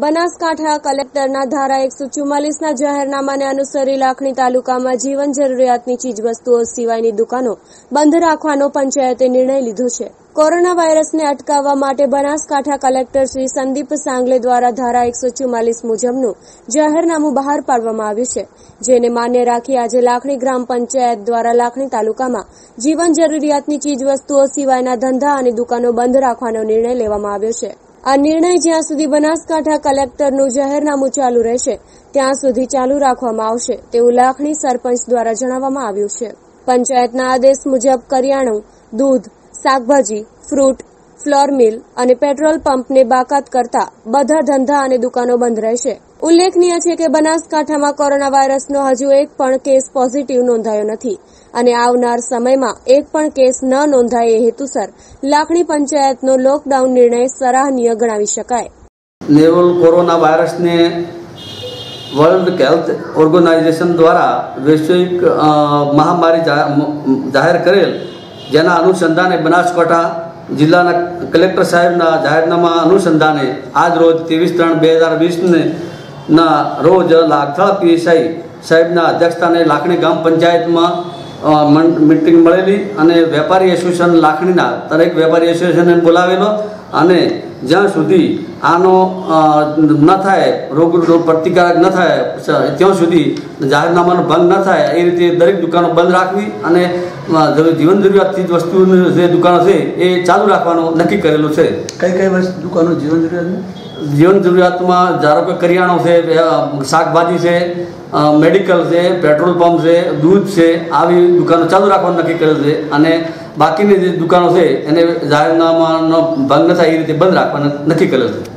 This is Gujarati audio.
બનાસકાંઠા કલેક્ટરના ધારા 144ના જાહેરનામાને અનુસરી લાખણી તાલુકામાં જીવન જરૂરિયાતની ચીજવસ્તુઓ સિવાયની દુકાનો બંધ રાખવાનો પંચાયતે નિર્ણય લીધો છે। કોરોના વાયરસને અટકાવવા માટે બનાસકાંઠા કલેક્ટર શ્રી સંદીપ સાંગલે દ્વારા ધારા 144 મુજબનું જાહેરનામું બહાર પાડવામાં આવ્યું છે, જેને માન્ય રાખી આજે લાખણી ગ્રામ પંચાયત દ્વારા લાખણી તાલુકામાં જીવન જરૂરિયાતની ચીજવસ્તુઓ સિવાયના ધંધા અને દુકાનો બંધ રાખવાનો નિર્ણય લેવામાં આવ્યો છે। આ નિર્ણય જ્યાં સુધી બનાસકાંઠા કલેક્ટરનું જાહેરનામું ચાલુ રહેશે ત્યાં સુધી ચાલુ રાખવામાં આવશે તેવું લાખણી સરપંચ દ્વારા જણાવવામાં આવ્યું છે। પંચાયતના આદેશ મુજબ કરિયાણું, દૂધ, શાકભાજી, ફ્રૂટ, ફ્લોર મિલ અને પેટ્રોલ પંપને બાકાત કરતા બધા ધંધા અને દુકાનો બંધ રહેશે। ઉલ્લેખનીય છે કે બનાસકાંઠામાં કોરોના વાયરસનો હજુ એક પણ કેસ પોઝિટિવ નોંધાયો નથી અને આવનાર સમયમાં એક પણ કેસ ન નોંધાય એ હેતુસર લાખણી પંચાયતનો લોકડાઉન નિર્ણય સરાહનીય ગણાવી શકાય। નોવેલ કોરોના વાયરસને વર્લ્ડ હેલ્થ ઓર્ગેનાઇઝેશન દ્વારા વૈશ્વિક મહામારી જાહેર કરેલ, જેના અનુસંધાને બનાસકાંઠા જિલ્લાના કલેક્ટર સાહેબના જાહેરનામા અનુસંધાને આજ રોજ 23/3/2020 ના રોજ લાગથળ પીએસઆઈ સાહેબના અધ્યક્ષસ્થાને લાખણી ગ્રામ પંચાયતમાં મીટિંગ મળેલી અને વેપારી એસોસિએશન લાખણીના દરેક વેપારી એસોસિએશનને બોલાવેલો અને જ્યાં સુધી આનો ન થાય, રોગ પ્રતિકારક ન થાય ત્યાં સુધી જાહેરનામાનો ભંગ ન થાય એ રીતે દરેક દુકાનો બંધ રાખવી અને જીવન જરૂરિયાતની વસ્તુની જે દુકાનો છે એ ચાલુ રાખવાનો નક્કી કરેલું છે। કઈ દુકાનો જીવન જરૂરિયાતમાં ધારો કે કરિયાણો છે, શાકભાજી છે, મેડિકલ છે, પેટ્રોલ પંપ છે, દૂધ છે, આવી દુકાનો ચાલુ રાખવાનું નક્કી કરેલ છે અને બાકીની જે દુકાનો છે એને જાહેરનામાનો ભંગ ન થાય એ રીતે બંધ રાખવાનું નક્કી કરેલ છે।